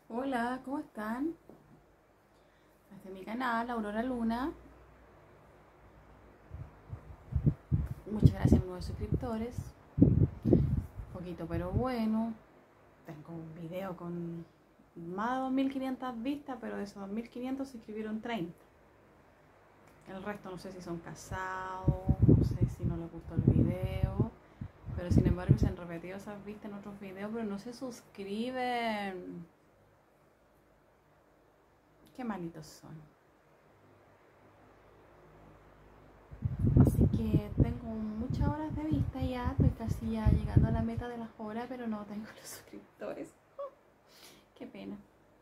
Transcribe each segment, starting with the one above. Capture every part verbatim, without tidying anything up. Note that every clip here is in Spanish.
Hola, ¿cómo están? Este es mi canal, Aurora Luna. Muchas gracias a mis nuevos suscriptores. Poquito pero bueno. Tengo un video con más de dos mil quinientas vistas, pero de esos dos mil quinientos se inscribieron treinta. El resto no sé si son casados, no sé si no les gustó el video. Pero sin embargo se han repetido esas vistas en otros videos, pero no se suscriben. Qué malitos son. Así que tengo muchas horas de vista ya, estoy casi ya llegando a la meta de las horas, pero no tengo los suscriptores. Qué pena.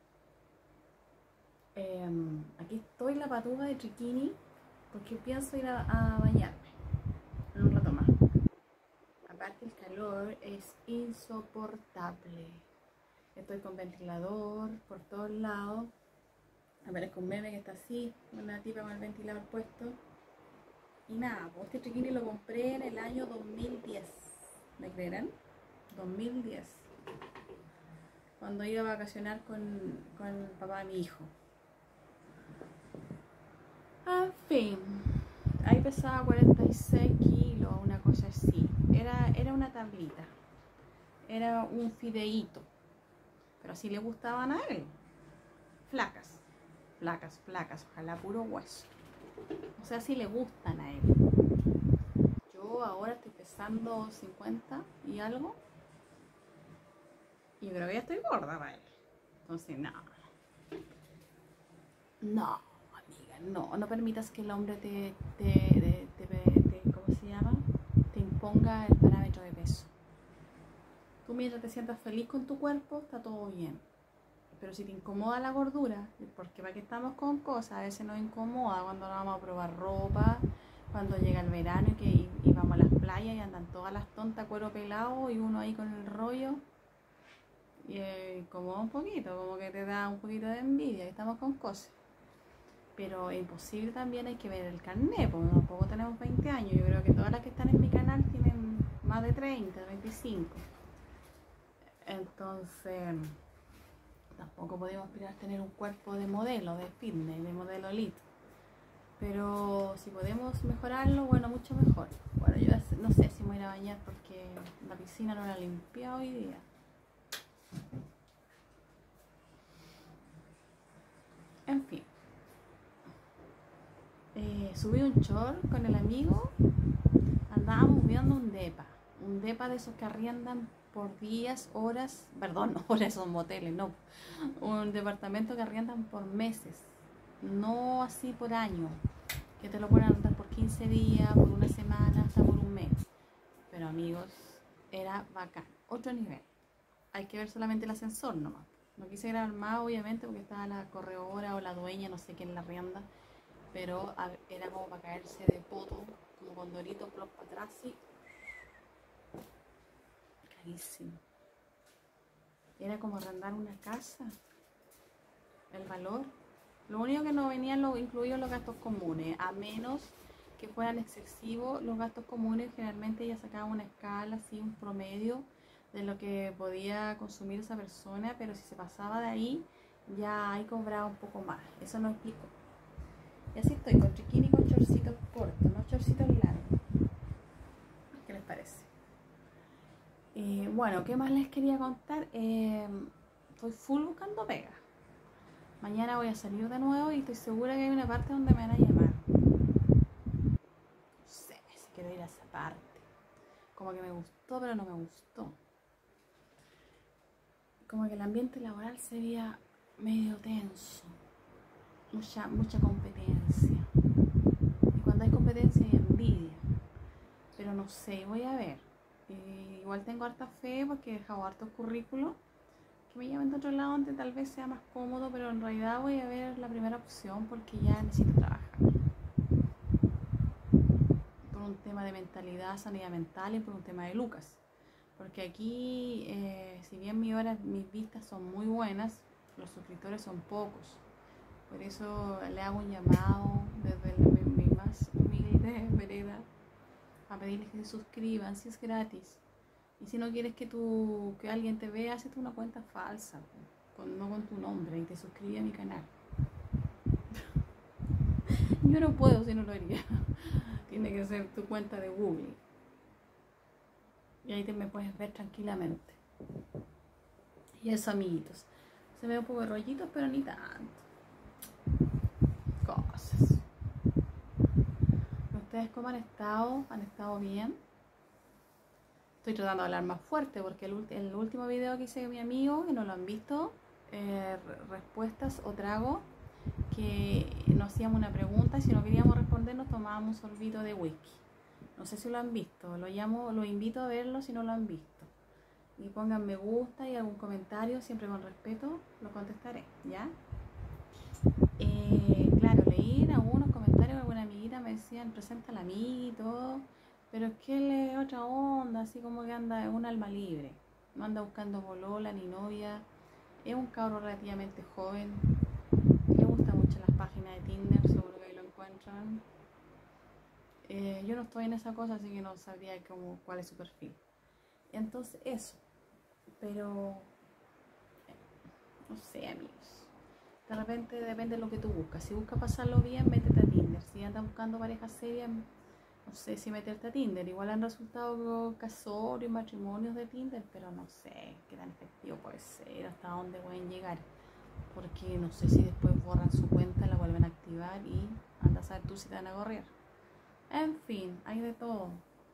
Eh, aquí estoy la patuga de Triquini porque pienso ir a, a bañarme en un rato más. Aparte el calor es insoportable. Estoy con ventilador por todos lados. Aparezco un meme que está así, una tipa con el ventilador puesto. Y nada, pues este triquini lo compré en el año dos mil diez. ¿Me creerán? dos mil diez. Cuando iba a vacacionar con, con el papá de mi hijo. En fin, ahí pesaba cuarenta y seis kilos, una cosa así. Era, era una tablita. Era un fideíto. Pero así le gustaban a él. Flacas, flacas, flacas. Ojalá puro hueso. O sea, así le gustan a él. Yo ahora estoy pesando cincuenta y algo. Y yo creo que ya estoy gorda para él. Entonces, no. No, amiga, no. No permitas que el hombre te, te, te, te, te ¿cómo se llama? Te imponga el parámetro de peso. Tú mientras te sientas feliz con tu cuerpo, está todo bien. Pero si te incomoda la gordura, porque para qué estamos con cosas, a veces nos incomoda cuando nos vamos a probar ropa, cuando llega el verano y, que, y, y vamos a las playas y andan todas las tontas cuero pelado y uno ahí con el rollo. Y eh, incomoda un poquito, como que te da un poquito de envidia, y estamos con cosas. Pero es imposible, también hay que ver el carnet, porque tampoco tenemos veinte años. Yo creo que todas las que están en mi canal tienen más de treinta, veinticinco. Entonces tampoco podemos aspirar a tener un cuerpo de modelo, de fitness, de modelo elite. Pero si podemos mejorarlo, bueno, mucho mejor. Bueno, yo no sé si me voy a ir a bañar porque la piscina no la he limpiado hoy día. En fin. Eh, subí un short con el amigo. Andábamos viendo un depa. Un depa de esos que arriendan por días, horas, perdón, horas son moteles, no. Un departamento que arriendan por meses. No así por año. Que te lo pueden arrendar por quince días, por una semana, hasta por un mes. Pero amigos, era bacán. Otro nivel. Hay que ver solamente el ascensor nomás. No quise grabar más, obviamente, porque estaba la corredora o la dueña, no sé quién la arrienda. Pero era como para caerse de poto, como con Doritos plop para atrás, y carísimo. Era como arrendar una casa. El valor. Lo único que no venían lo, incluidos los gastos comunes, a menos que fueran excesivos los gastos comunes. Generalmente ella sacaba una escala, así un promedio de lo que podía consumir esa persona, pero si se pasaba de ahí, ya ahí cobraba un poco más. Eso no explico. Y así estoy, con triquini, con chorcitos cortos, no chorcitos largos. ¿Qué les parece? Eh, bueno, ¿qué más les quería contar? Eh, estoy full buscando pega. Mañana voy a salir de nuevo y estoy segura que hay una parte donde me van a llamar. No sé si quiero ir a esa parte. Como que me gustó, pero no me gustó. Como que el ambiente laboral sería medio tenso. Mucha, mucha competencia. Y cuando hay competencia hay envidia. Pero no sé, voy a ver. Eh, igual tengo harta fe porque he dejado hartos currículos que me llamen de otro lado donde tal vez sea más cómodo, pero en realidad voy a ver la primera opción porque ya necesito trabajar. Por un tema de mentalidad, sanidad mental, y por un tema de lucas. Porque aquí, eh, si bien mi hora, mis vistas son muy buenas, los suscriptores son pocos. Por eso le hago un llamado desde mi, mi más humilde vereda a pedirles que se suscriban, si es gratis. Y si no quieres que, tú, que alguien te vea, hazte una cuenta falsa. con, no con tu nombre, y te suscribí a mi canal. Yo no puedo si no lo haría. Tiene que ser tu cuenta de Google. Y ahí te me puedes ver tranquilamente. Y eso, amiguitos. Se me ve un poco de rollitos, pero ni tanto. Cosas. ¿Ustedes cómo han estado? ¿Han estado bien? Estoy tratando de hablar más fuerte porque el, el último video que hice de mi amigo, que no lo han visto, eh, respuestas o trago, que nos hacíamos una pregunta y si no queríamos responder nos tomábamos un sorbito de whisky. No sé si lo han visto, lo llamo, lo invito a verlo si no lo han visto. Y pongan me gusta y algún comentario, siempre con respeto, lo contestaré, ¿ya? Eh, claro, leí algunos comentarios, alguna amiguita me decían, preséntala a mí y todo, pero es que él es otra onda, así como que anda, es un alma libre, no anda buscando polola ni novia, es un cabro relativamente joven, le gusta mucho las páginas de Tinder, seguro que ahí lo encuentran. Eh, yo no estoy en esa cosa, así que no sabría cómo, cuál es su perfil. Entonces eso, pero no sé, amigos, de repente depende de lo que tú buscas. Si buscas pasarlo bien, métete a Tinder. Si andas buscando pareja seria, no sé si meterte a Tinder. Igual han resultado casorios y matrimonios de Tinder, pero no sé qué tan efectivo puede ser, hasta dónde pueden llegar, porque no sé si después borran su cuenta, la vuelven a activar y andas a ver tú si te van a correr. En fin, hay de todo.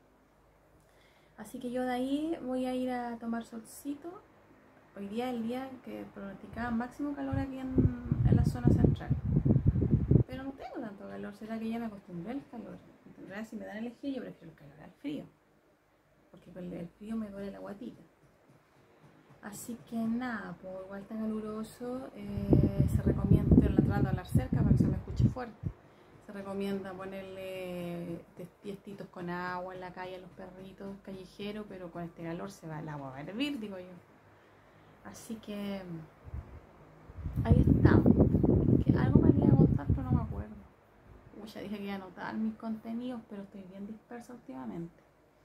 Así que yo de ahí voy a ir a tomar solcito. Hoy día es el día que pronosticaba máximo calor aquí en, en la zona central. Pero no tengo tanto calor, será que ya me acostumbré al calor. En realidad, si me dan a elegir, yo prefiero el calor al frío. Porque con el frío me duele la guatita. Así que nada, pues igual está caluroso. Eh, se recomienda, estoy tratando de hablar cerca para que se me escuche fuerte. Se recomienda ponerle tiestitos con agua en la calle a los perritos callejeros, pero con este calor se va el agua a hervir, digo yo. Así que ahí estamos. Que algo me quería contar, pero no me acuerdo. Uy, ya dije que iba a anotar mis contenidos, pero estoy bien dispersa últimamente.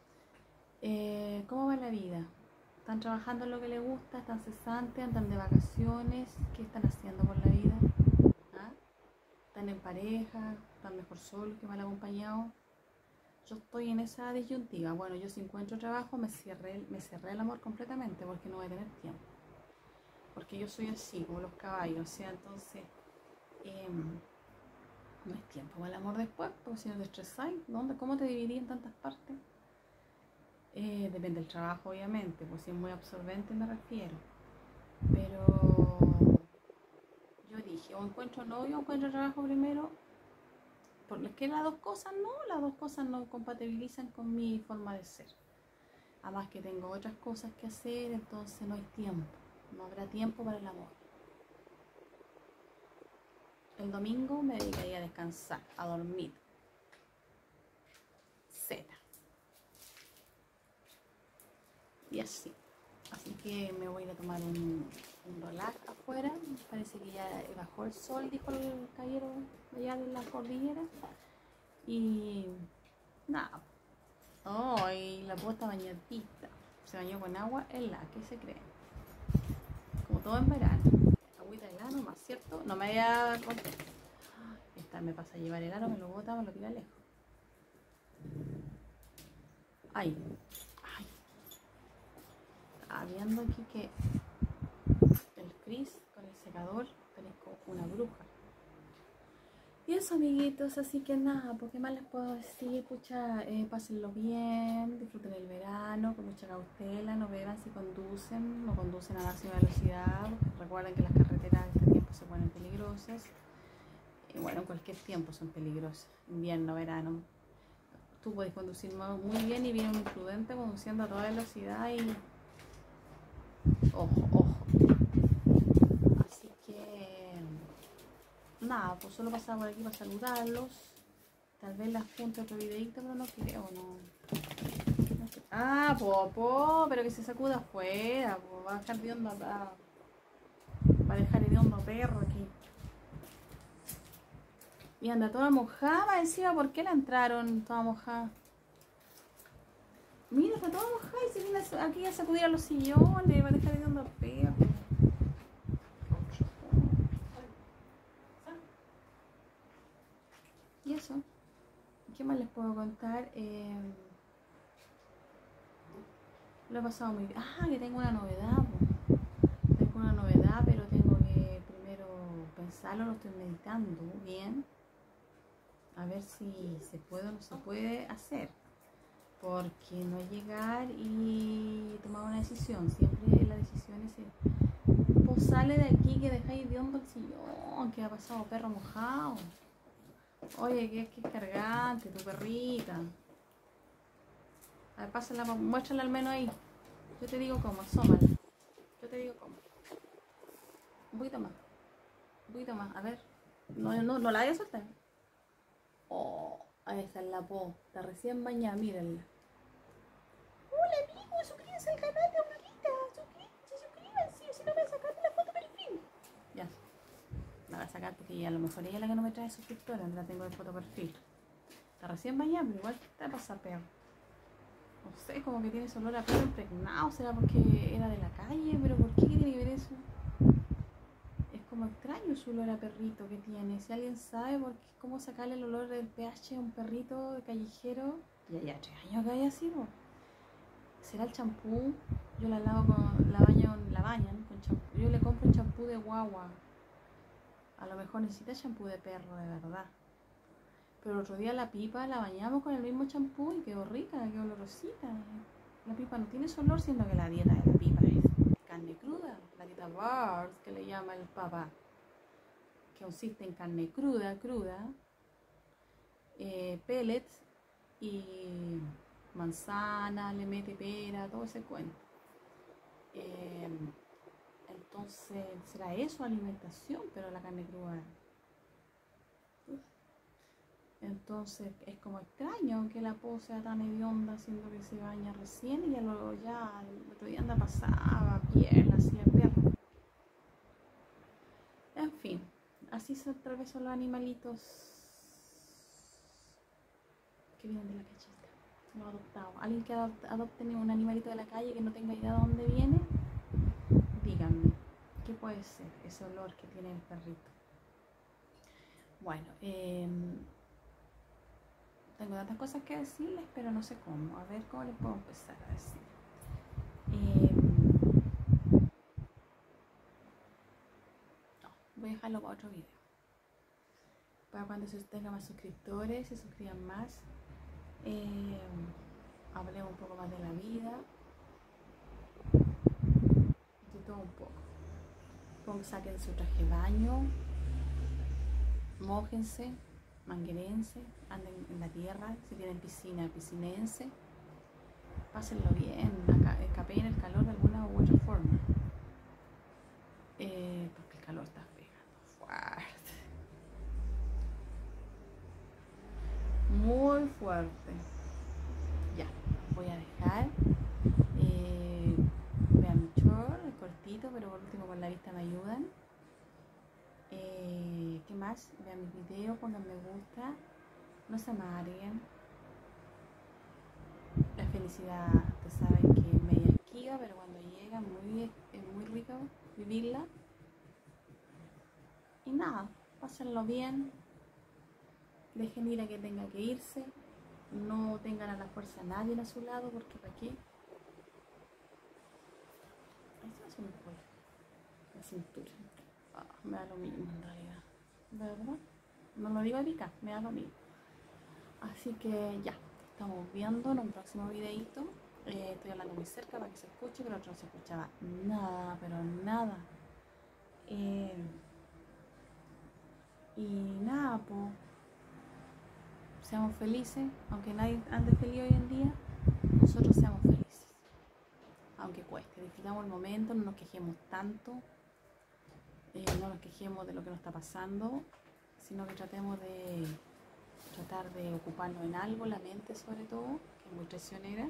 Eh, ¿Cómo va la vida? ¿Están trabajando en lo que les gusta? ¿Están cesantes? ¿Andan de vacaciones? ¿Qué están haciendo por la vida? ¿Ah? ¿Están en pareja? ¿Están mejor solos que mal acompañados? Yo estoy en esa disyuntiva. Bueno, yo si encuentro trabajo me cerré, me cerré el amor completamente porque no voy a tener tiempo. Porque yo soy así, como los caballos. O sea, entonces eh, no hay tiempo para el amor después, porque si no te estresáis, ¿dónde? ¿Cómo te dividí en tantas partes? Eh, depende del trabajo, obviamente, pues si es muy absorbente me refiero. Pero yo dije, o encuentro novio o encuentro trabajo primero. Porque es que las dos cosas no, las dos cosas no compatibilizan con mi forma de ser. Además que tengo otras cosas que hacer, entonces no hay tiempo. No habrá tiempo para el amor. El domingo me dedicaría a descansar, a dormir. Z. Y así. Así que me voy a ir a tomar un, un relax afuera. Parece que ya bajó el sol, dijo el caballero allá de la cordillera. Y nada. Oh, y la puesta bañadita. Se bañó con agua helada. ¿Qué se cree? Como todo en verano. Agüita helada nomás, ¿cierto? No me vaya a contar. Esta me pasa a llevar el aro, me lo bota, me lo tira lejos. Ay. Ay. Estaba viendo aquí que el Chris con el secador parezco una bruja. Y eso, amiguitos, así que nada, ¿por qué más les puedo decir? Pucha, eh, pásenlo bien, disfruten el verano con mucha cautela, no beban si conducen, no conducen a máxima velocidad, recuerden que las carreteras de este tiempo se ponen peligrosas, y bueno, en cualquier tiempo son peligrosas, invierno, verano. Tú puedes conducir muy bien y viene un imprudente conduciendo a toda velocidad y ojo, ojo. Así que nada, pues solo pasaba por aquí para saludarlos. Tal vez las junte otro videito, pero no creo, no. no sé. Ah, Popo, pero que se sacuda afuera, po, va a dejar hediondo acá. Va a dejar hediondo perro aquí. Y anda toda mojada encima, ¿por qué la entraron toda mojada? Mira, está toda mojada y se viene aquí a sacudir a los sillones, va a dejar hediondo perro. contar. Eh, lo he pasado muy bien. Ah, que tengo una novedad. Po. Tengo una novedad, pero tengo que primero pensarlo, lo estoy meditando bien. A ver si se puede o no se puede hacer. Porque no es llegar y tomar una decisión. Siempre la decisión es, pues sale de aquí que dejáis de hondo el sillón, que ha pasado perro mojado. Oye, que es que es cargante, tu perrita. A ver, pásala, muéstrala al menos ahí. Yo te digo cómo, asómala. Yo te digo cómo. Un poquito más. Un poquito más, a ver. No, no, no la vayas a soltar. Oh, ahí está la po. Está recién bañada, mírenla. Hola amigos, suscríbanse al canal de Aurorita. Suscríbanse, suscríbanse. Si no me sacan la foto perfil. Ya. La voy a sacar porque a lo mejor ella es la que no me trae suscriptores. No la tengo de foto perfil. Está recién bañada, pero igual te pasa perro. No sé, como que tiene ese olor a perro impregnado. ¿Será porque era de la calle? ¿Pero por qué tiene que ver eso? Es como extraño su olor a perrito que tiene. Si alguien sabe por qué, cómo sacarle el olor del pH a un perrito de callejero. Ya, ya, tres años que haya sido. ¿Será el champú? Yo la lavo con, la baño, la bañan con champú. Yo le compro el champú de guagua. A lo mejor necesita champú de perro, de verdad. Pero el otro día la pipa la bañamos con el mismo champú y quedó rica, quedó olorosita. La pipa no tiene ese olor, siendo que la dieta de la pipa es carne cruda. La dieta Bars, que le llama el papá. Que consiste en carne cruda, cruda. Eh, pellets y manzana, le mete pera, todo ese cuento. Eh, entonces, ¿será eso alimentación? Pero la carne cruda... Uf. Entonces es como extraño que la po sea tan hedionda, siendo que se baña recién y ya luego ya el otro día anda pasaba, piel, así el perro. En fin, así son, tal vez son los animalitos que vienen de la cachita, los adoptados. Alguien que adopte un animalito de la calle que no tenga idea de dónde viene, díganme, ¿qué puede ser ese olor que tiene el perrito? Bueno, eh, tengo tantas cosas que decirles, pero no sé cómo. A ver cómo les puedo empezar a decir. Eh, no, voy a dejarlo para otro video. Para cuando se tenga más suscriptores, se suscriban más. Eh, hablemos un poco más de la vida. De todo un poco. Pongan, saquen su traje de baño. Mójense. Manguerense, anden en la tierra, si tienen piscina, piscinense, pásenlo bien, escapen el calor de alguna u otra forma, eh, porque el calor está pegando fuerte, muy fuerte. Ya, voy a dejar, eh, vean mi short, es cortito, pero por último con la vista me ayudan. Eh, ¿Qué más? Vean mis videos, pongan me gusta, no se amarguen. La felicidad, ustedes saben que es media esquiva, pero cuando llega muy, es muy rico vivirla. Y nada, pásenlo bien, dejen ir a que tenga que irse, no tengan a la fuerza a nadie a su lado, porque para qué. Ahí se hace un cuello, la cintura. Ah, me da lo mismo en realidad, ¿verdad? No lo digo de pica, me da lo mismo. Así que ya, estamos viendo en un próximo videito. Eh, estoy hablando muy cerca para que se escuche, pero otro no se escuchaba nada, pero nada. Eh, y nada, pues, seamos felices, aunque nadie ande feliz hoy en día, nosotros seamos felices. Aunque cueste, disfrutamos el momento, no nos quejemos tanto. Eh, no nos quejemos de lo que nos está pasando, sino que tratemos de tratar de ocuparnos en algo, la mente sobre todo, que es muy traicionera,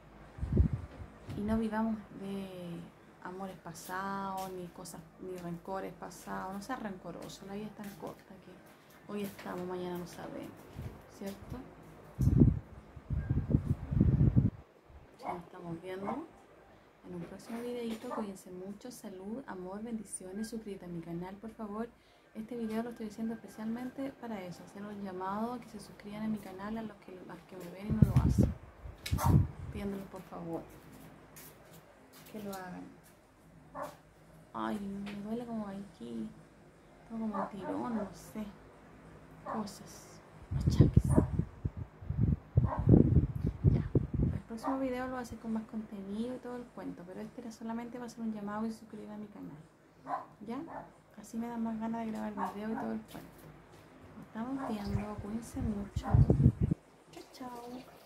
y no vivamos de amores pasados, ni cosas, ni rencores pasados. No seas rencoroso, la vida es tan corta que hoy estamos, mañana no sabemos, ¿cierto? Ya nos estamos viendo en un próximo videito. Cuídense mucho, salud, amor, bendiciones. Suscríbete a mi canal, por favor. Este video lo estoy haciendo especialmente para eso, hacer un llamado a que se suscriban a mi canal a los que, a los que me ven y no lo hacen. Pidiéndoles por favor que lo hagan. Ay, me duele como aquí, tengo como un tirón, no sé, cosas, achaques. Ya, el próximo video lo voy a hacer con más contenido y todo el cuento, pero este era solamente para hacer un llamado y suscribir a mi canal. ¿Ya? Así me da más ganas de grabar el video y todo el cuento. Nos estamos viendo, cuídense mucho. Chao, chao.